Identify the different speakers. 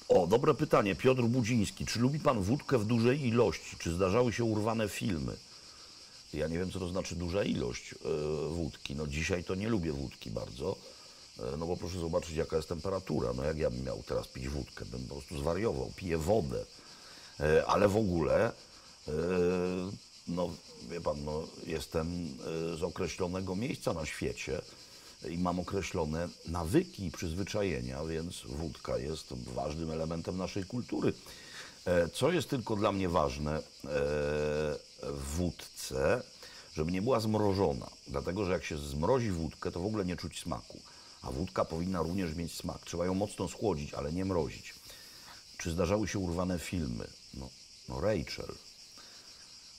Speaker 1: O, dobre pytanie. Piotr Budziński. Czy lubi pan wódkę w dużej ilości? Czy zdarzały się urwane filmy? Ja nie wiem, co to znaczy duża ilość wódki. No dzisiaj to nie lubię wódki bardzo, no bo proszę zobaczyć, jaka jest temperatura. No jak ja bym miał teraz pić wódkę, bym po prostu zwariował. Piję wodę, ale w ogóle, no wie pan, no, jestem z określonego miejsca na świecie i mam określone nawyki i przyzwyczajenia, więc wódka jest ważnym elementem naszej kultury. Co jest tylko dla mnie ważne w wódce, żeby nie była zmrożona. Dlatego, że jak się zmrozi wódkę, to w ogóle nie czuć smaku. A wódka powinna również mieć smak. Trzeba ją mocno schłodzić, ale nie mrozić. Czy zdarzały się urwane filmy? No Rachel.